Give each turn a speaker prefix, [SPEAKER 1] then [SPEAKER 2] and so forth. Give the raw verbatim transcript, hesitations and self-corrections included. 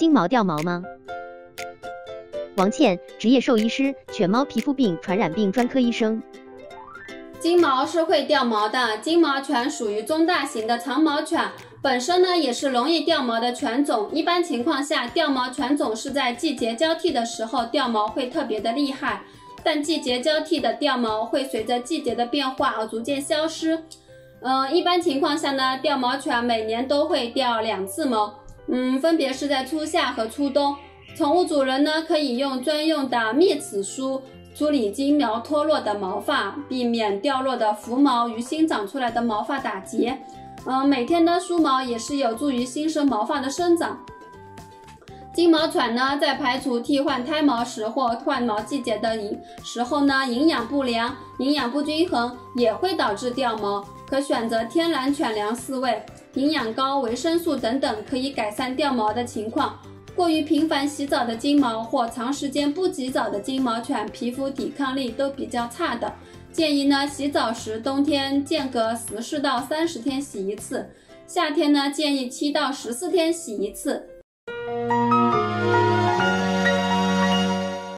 [SPEAKER 1] 金毛掉毛吗？王倩，职业兽医师，犬猫皮肤病传染病专科医生。
[SPEAKER 2] 金毛是会掉毛的，金毛犬属于中大型的长毛犬，本身呢也是容易掉毛的犬种。一般情况下，掉毛犬种是在季节交替的时候掉毛会特别的厉害，但季节交替的掉毛会随着季节的变化而逐渐消失。嗯、呃，一般情况下呢，掉毛犬每年都会掉两次毛，嗯，分别是在初夏和初冬。宠物主人呢，可以用专用的幂齿梳处理金毛脱落的毛发，避免掉落的浮毛与新长出来的毛发打结。嗯，每天的梳毛也是有助于新生毛发的生长。金毛犬呢，在排除替换胎毛时或换毛季节的时候呢，营养不良、营养不均衡也会导致掉毛，可选择天然犬粮饲喂，营养高、维生素等等，可以改善掉毛的情况。过于频繁洗澡的金毛或长时间不洗澡的金毛犬，皮肤抵抗力都比较差的。建议呢，洗澡时冬天间隔十四到三十天洗一次，夏天呢建议七到十四天洗一次。